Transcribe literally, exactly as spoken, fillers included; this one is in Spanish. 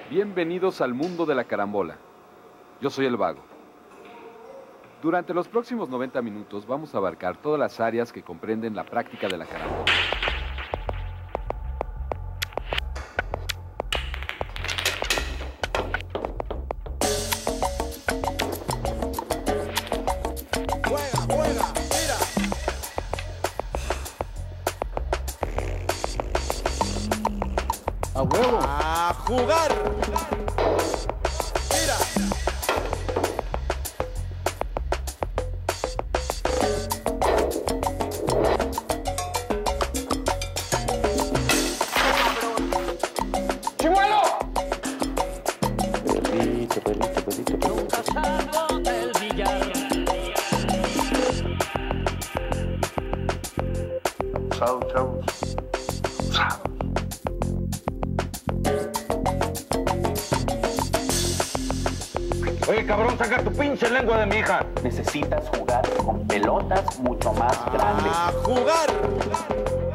Bienvenidos al mundo de la carambola. Yo soy el Vago. Durante los próximos noventa minutos vamos a abarcar todas las áreas que comprenden la práctica de la carambola. Juega, juega, mira. ¡A huevo! A jugar. Mira. ¡Chimuelo! Perrito, perrito, perrito, perrito. Nunca salgo del billar. Chao, chavos. Chao. Oye, cabrón, saca tu pinche lengua de mi hija. Necesitas jugar con pelotas mucho más grandes. A jugar.